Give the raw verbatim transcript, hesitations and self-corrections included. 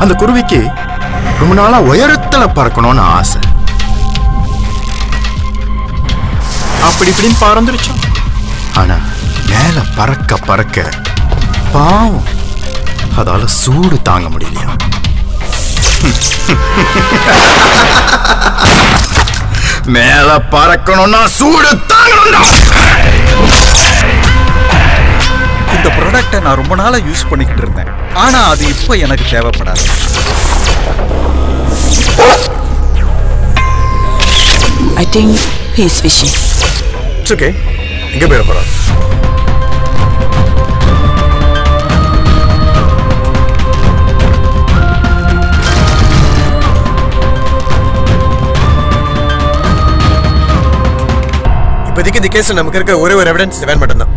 அந்த குருவிக்கு ரொம்ப நாளா உயரத்துல பறக்கணும்னு ஆசை. அப்படி இப்படின்னு பறந்துருச்சோம். ஆனா மேல பறக்க பறக்க பாவம் அதால சூடு தாங்க முடியலையா. மேல பறக்கணும்னா சூடு தாங்கணும்டா. இந்த ப்ராடக்ட்டை நான் ரொம்ப நாளா யூஸ் பண்ணிக்கிட்டு இருந்தேன். ஆனா அது இப்போ எனக்கு தேவைப்படாது. I think he is fishing. It's okay. இங்க பேர போறா. இப்போதைக்கு இந்த கேஸ்ல நமக்கு இருக்க ஒரே ஒரு எவிடன்ஸ் வேன் மட்டும்தான்.